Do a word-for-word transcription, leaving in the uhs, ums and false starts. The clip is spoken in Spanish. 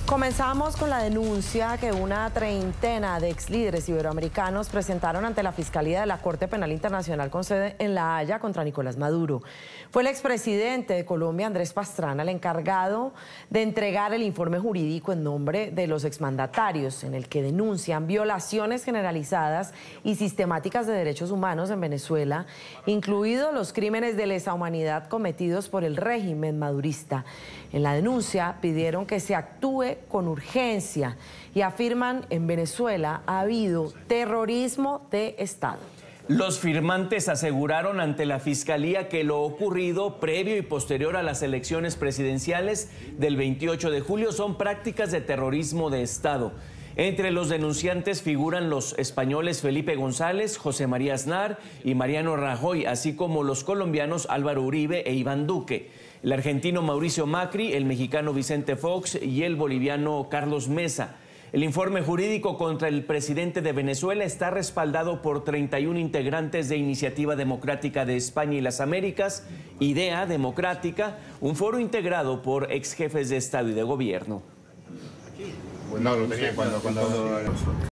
Comenzamos con la denuncia que una treintena de exlíderes iberoamericanos presentaron ante la Fiscalía de la Corte Penal Internacional con sede en La Haya contra Nicolás Maduro. Fue el expresidente de Colombia, Andrés Pastrana, el encargado de entregar el informe jurídico en nombre de los exmandatarios, en el que denuncian violaciones generalizadas y sistemáticas de derechos humanos en Venezuela, incluidos los crímenes de lesa humanidad cometidos por el régimen madurista. En la denuncia pidieron que se actúe con urgencia y afirman en Venezuela ha habido terrorismo de Estado. Los firmantes aseguraron ante la Fiscalía que lo ocurrido previo y posterior a las elecciones presidenciales del veintiocho de julio son prácticas de terrorismo de Estado. Entre los denunciantes figuran los españoles Felipe González, José María Aznar y Mariano Rajoy, así como los colombianos Álvaro Uribe e Iván Duque, el argentino Mauricio Macri, el mexicano Vicente Fox y el boliviano Carlos Mesa. El informe jurídico contra el presidente de Venezuela está respaldado por treinta y un integrantes de Iniciativa Democrática de España y las Américas, IDEA Democrática, un foro integrado por ex jefes de Estado y de Gobierno. Pues no, lo tenía cuando... cuando...